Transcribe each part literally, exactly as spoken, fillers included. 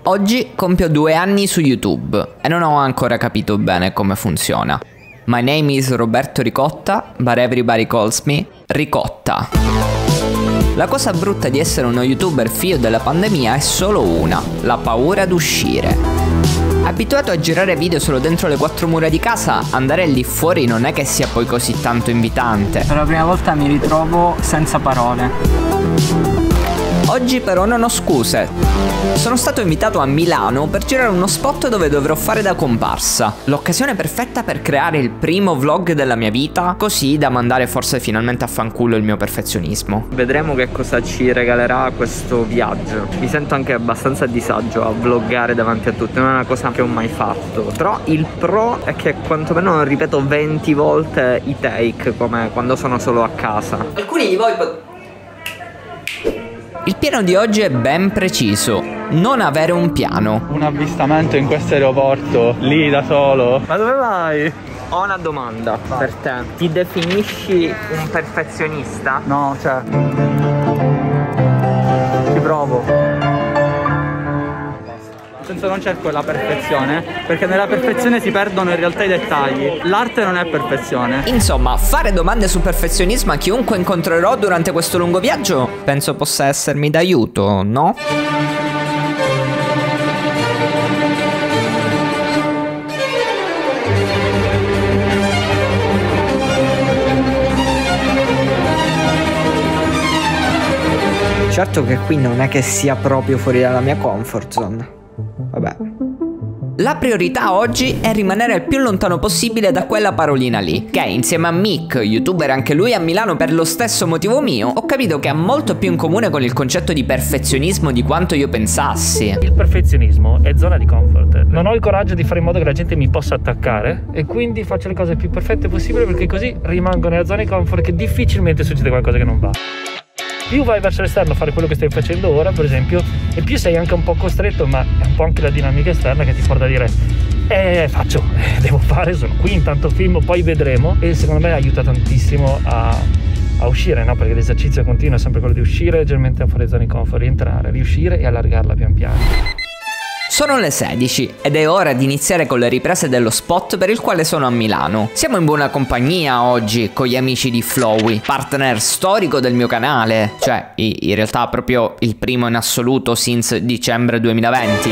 Oggi compio due anni su YouTube e non ho ancora capito bene come funziona. My name is Roberto Ricotta, but everybody calls me Ricotta. La cosa brutta di essere uno youtuber figlio della pandemia è solo una: la paura d'uscire. Abituato a girare video solo dentro le quattro mura di casa, andare lì fuori non è che sia poi così tanto invitante. Per la prima volta mi ritrovo senza parole. Oggi però non ho scuse. Sono stato invitato a Milano per girare uno spot dove dovrò fare da comparsa. L'occasione perfetta per creare il primo vlog della mia vita, così da mandare forse finalmente a fanculo il mio perfezionismo. Vedremo che cosa ci regalerà questo viaggio. Mi sento anche abbastanza a disagio a vloggare davanti a tutti, non è una cosa che ho mai fatto. Però il pro è che quantomeno non ripeto venti volte i take come quando sono solo a casa. Alcuni di voi... Il piano di oggi è ben preciso: non avere un piano. Un avvistamento in questo aeroporto, lì da solo. Ma dove vai? Ho una domanda per te. Ti definisci un perfezionista? No, cioè... ci provo. Nel senso, non cerco la perfezione, perché nella perfezione si perdono in realtà i dettagli. L'arte non è perfezione. Insomma, fare domande sul perfezionismo a chiunque incontrerò durante questo lungo viaggio penso possa essermi d'aiuto, no? Certo che qui non è che sia proprio fuori dalla mia comfort zone. Vabbè. La priorità oggi è rimanere il più lontano possibile da quella parolina lì, che insieme a Mick, youtuber anche lui a Milano per lo stesso motivo mio, ho capito che ha molto più in comune con il concetto di perfezionismo di quanto io pensassi. Il perfezionismo è zona di comfort. Non ho il coraggio di fare in modo che la gente mi possa attaccare e quindi faccio le cose più perfette possibile, perché così rimango nella zona di comfort che difficilmente succede qualcosa che non va. Più vai verso l'esterno a fare quello che stai facendo ora, per esempio, e più sei anche un po' costretto, ma è un po' anche la dinamica esterna che ti porta a dire eh faccio, eh, devo fare, sono qui, intanto filmo, poi vedremo. E secondo me aiuta tantissimo a, a uscire, no? Perché l'esercizio continuo è sempre quello di uscire leggermente a fare zone di comfort, rientrare, riuscire e allargarla pian piano. Sono le sedici ed è ora di iniziare con le riprese dello spot per il quale sono a Milano. Siamo in buona compagnia oggi con gli amici di Flowey, partner storico del mio canale, cioè in realtà proprio il primo in assoluto since dicembre duemilaventi.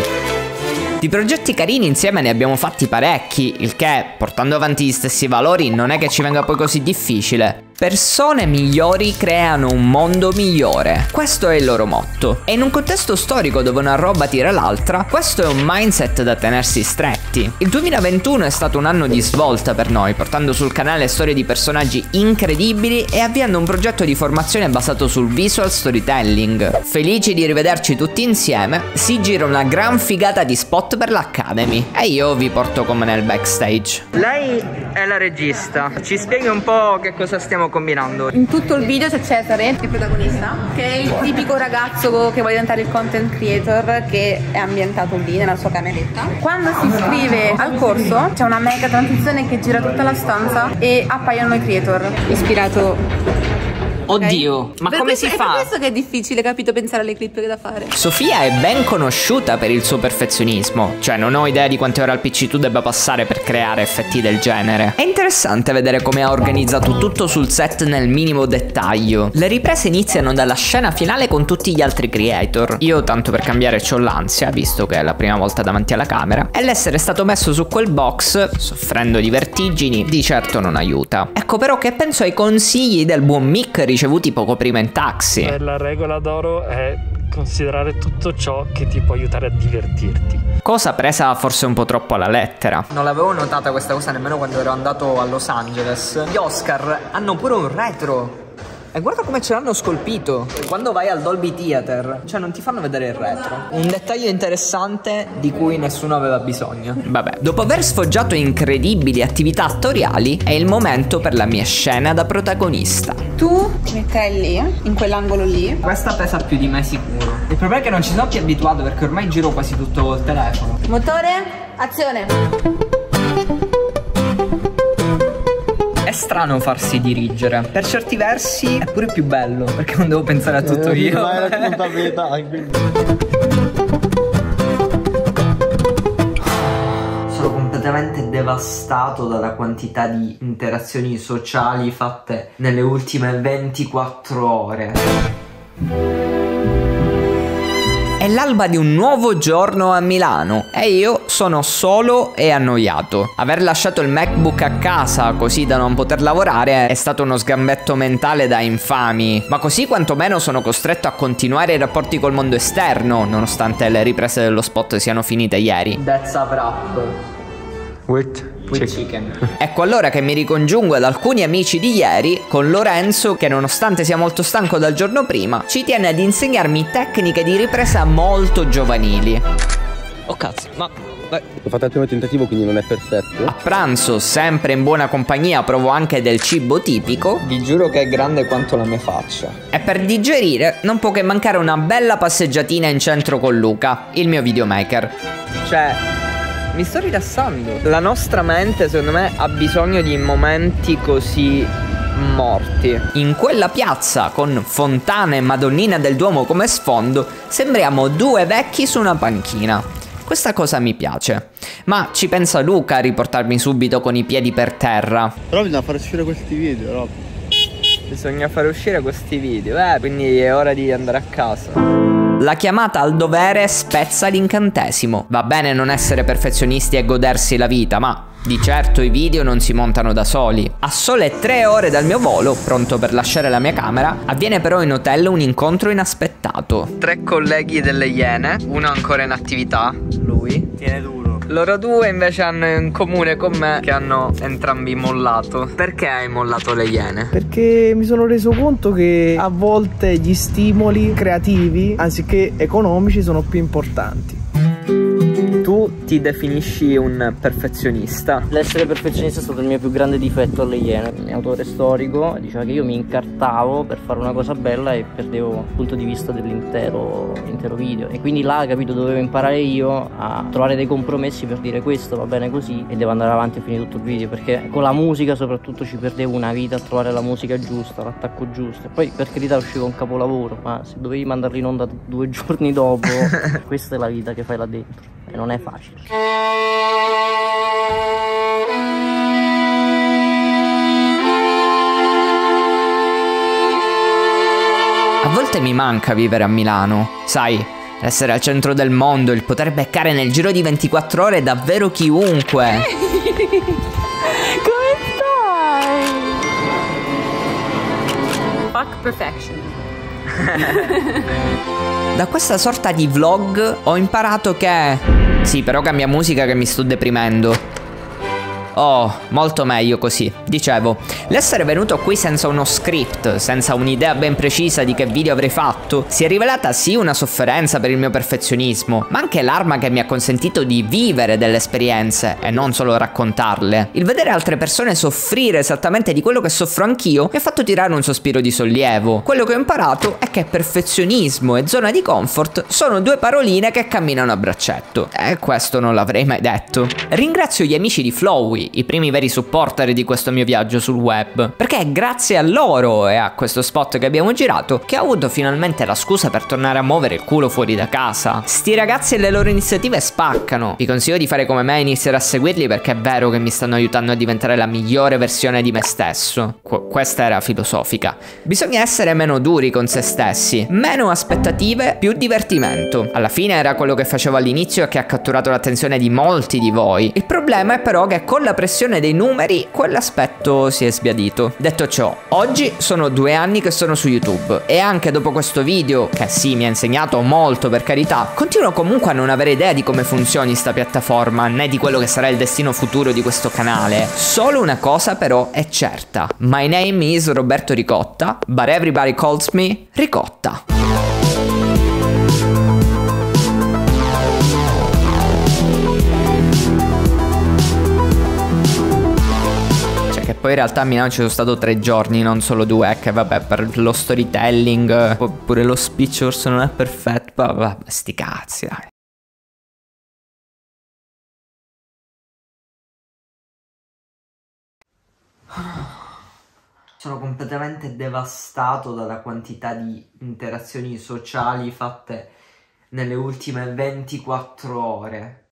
Di progetti carini insieme ne abbiamo fatti parecchi, il che, portando avanti gli stessi valori, non è che ci venga poi così difficile. Persone migliori creano un mondo migliore. Questo è il loro motto. E in un contesto storico dove una roba tira l'altra, questo è un mindset da tenersi stretti. Il duemilaventuno è stato un anno di svolta per noi, portando sul canale storie di personaggi incredibili e avviando un progetto di formazione basato sul visual storytelling. Felici di rivederci tutti insieme, si gira una gran figata di spot per l'Academy e io vi porto come nel backstage. Lei è la regista, ci spieghi un po' che cosa stiamo combinando. In tutto il video c'è Cesare, il protagonista, che è il tipico ragazzo che vuole diventare il content creator, che è ambientato lì nella sua cameretta. Quando si iscrive al corso c'è una mega transizione che gira tutta la stanza e appaiono i creator. Ispirato... Oddio, okay. ma per come questo, si è fa? È per questo che è difficile, capito, pensare alle clip che da fare. Sofia è ben conosciuta per il suo perfezionismo, cioè non ho idea di quante ore al P C tu debba passare per creare effetti del genere. È interessante vedere come ha organizzato tutto sul set nel minimo dettaglio. Le riprese iniziano dalla scena finale con tutti gli altri creator. Io tanto per cambiare c'ho l'ansia, visto che è la prima volta davanti alla camera, e l'essere stato messo su quel box, soffrendo di vertigini, di certo non aiuta. Ecco però che penso ai consigli del buon Mick ricevuti poco prima in taxi. La regola d'oro è considerare tutto ciò che ti può aiutare a divertirti. Cosa presa forse un po' troppo alla lettera. Non l'avevo notata questa cosa nemmeno quando ero andato a Los Angeles. Gli Oscar hanno pure un retro. E guarda come ce l'hanno scolpito. Quando vai al Dolby Theater, cioè non ti fanno vedere il retro. Un dettaglio interessante di cui nessuno aveva bisogno. Vabbè, dopo aver sfoggiato incredibili attività attoriali, è il momento per la mia scena da protagonista. Tu ti metterai lì, in quell'angolo lì. Questa pesa più di me sicuro. Il problema è che non ci sono più abituato, perché ormai giro quasi tutto col telefono. Motore, azione. È strano farsi dirigere. Per certi versi è pure più bello, perché non devo pensare a tutto eh, io. La responsabilità, quindi. devastato dalla quantità di interazioni sociali fatte nelle ultime ventiquattro ore. È l'alba di un nuovo giorno a Milano e io sono solo e annoiato. Aver lasciato il MacBook a casa così da non poter lavorare è stato uno sgambetto mentale da infami, ma così quantomeno sono costretto a continuare i rapporti col mondo esterno, nonostante le riprese dello spot siano finite ieri. That's a wrap. With With chicken. Ecco allora che mi ricongiungo ad alcuni amici di ieri con Lorenzo che, nonostante sia molto stanco dal giorno prima, ci tiene ad insegnarmi tecniche di ripresa molto giovanili. Oh cazzo, ma... L'ho fatto al primo tentativo, quindi non è perfetto. A pranzo, sempre in buona compagnia, provo anche del cibo tipico. Vi giuro che è grande quanto la mia faccia. E per digerire non può che mancare una bella passeggiatina in centro con Luca, il mio videomaker. Cioè... mi sto rilassando. La nostra mente, secondo me, ha bisogno di momenti così morti. In quella piazza, con fontana e Madonnina del Duomo come sfondo, sembriamo due vecchi su una panchina. Questa cosa mi piace. Ma ci pensa Luca a riportarmi subito con i piedi per terra. Però bisogna far uscire questi video, Rob. Bisogna fare uscire questi video, eh, quindi è ora di andare a casa. La chiamata al dovere spezza l'incantesimo. Va bene non essere perfezionisti e godersi la vita, ma di certo i video non si montano da soli. A sole tre ore dal mio volo, pronto per lasciare la mia camera, avviene però in hotel un incontro inaspettato. Tre colleghi delle Iene, uno ancora in attività, lui. tiene duro. Loro due invece hanno in comune con me che hanno entrambi mollato. Perché hai mollato le Iene? Perché mi sono reso conto che a volte gli stimoli creativi, anziché economici, sono più importanti. Tu ti definisci un perfezionista? L'essere perfezionista è stato il mio più grande difetto alle Iene. Il mio autore storico diceva che io mi incartavo per fare una cosa bella e perdevo il punto di vista dell'intero video. E quindi là, capito, dovevo imparare io a trovare dei compromessi per dire questo va bene così e devo andare avanti a finire tutto il video. Perché con la musica soprattutto ci perdevo una vita a trovare la musica giusta, l'attacco giusto. E poi per carità usciva un capolavoro, ma se dovevi mandarlo in onda due giorni dopo, questa è la vita che fai là dentro. E non è facile. A volte mi manca vivere a Milano, sai, essere al centro del mondo, il poter beccare nel giro di ventiquattro ore davvero chiunque. Come stai? Fuck perfection. Da questa sorta di vlog ho imparato che... Sì, però cambia musica che mi sto deprimendo. Oh, molto meglio così. Dicevo, l'essere venuto qui senza uno script, senza un'idea ben precisa di che video avrei fatto, si è rivelata sì una sofferenza per il mio perfezionismo, ma anche l'arma che mi ha consentito di vivere delle esperienze e non solo raccontarle. Il vedere altre persone soffrire esattamente di quello che soffro anch'io mi ha fatto tirare un sospiro di sollievo. Quello che ho imparato è che perfezionismo e zona di comfort sono due paroline che camminano a braccetto. E questo non l'avrei mai detto. Ringrazio gli amici di Flowey, i primi veri supporter di questo mio viaggio sul web, perché è grazie a loro e a questo spot che abbiamo girato che ho avuto finalmente la scusa per tornare a muovere il culo fuori da casa. Sti ragazzi e le loro iniziative spaccano. Vi consiglio di fare come me e iniziare a seguirli, perché è vero che mi stanno aiutando a diventare la migliore versione di me stesso. Qu- questa era filosofica. Bisogna essere meno duri con se stessi, meno aspettative, più divertimento. Alla fine era quello che facevo all'inizio e che ha catturato l'attenzione di molti di voi. Il problema è però che con la pressione dei numeri quell'aspetto si è sbiadito. Detto ciò, oggi sono due anni che sono su YouTube e anche dopo questo video, che sì mi ha insegnato molto per carità, continuo comunque a non avere idea di come funzioni sta piattaforma né di quello che sarà il destino futuro di questo canale. Solo una cosa però è certa: my name is Roberto Ricotta, but everybody calls me Ricotta. Poi in realtà a Milano ci sono stato tre giorni, non solo due, che vabbè, per lo storytelling, oppure lo speech forse non è perfetto, vabbè, sti cazzi, dai. Sono completamente devastato dalla quantità di interazioni sociali fatte nelle ultime ventiquattro ore.